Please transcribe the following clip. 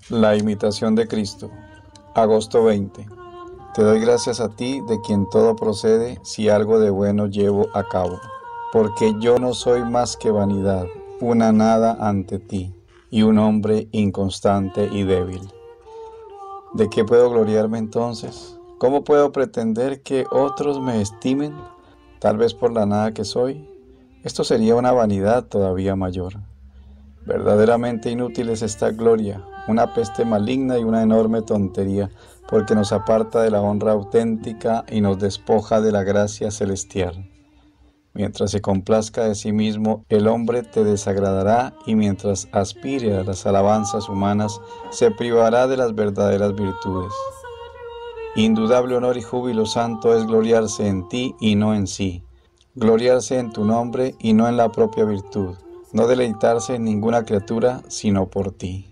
La imitación de Cristo. Agosto 20. Te doy gracias a ti, de quien todo procede, si algo de bueno llevo a cabo. Porque yo no soy más que vanidad, una nada ante ti, y un hombre inconstante y débil. ¿De qué puedo gloriarme entonces? ¿Cómo puedo pretender que otros me estimen? Tal vez por la nada que soy. Esto sería una vanidad todavía mayor. Verdaderamente inútil es esta gloria, una peste maligna y una enorme tontería, porque nos aparta de la honra auténtica y nos despoja de la gracia celestial. Mientras se complazca de sí mismo, el hombre te desagradará, y mientras aspire a las alabanzas humanas, se privará de las verdaderas virtudes. Indudable honor y júbilo santo es gloriarse en ti y no en sí, gloriarse en tu nombre y no en la propia virtud, no deleitarse en ninguna criatura sino por ti.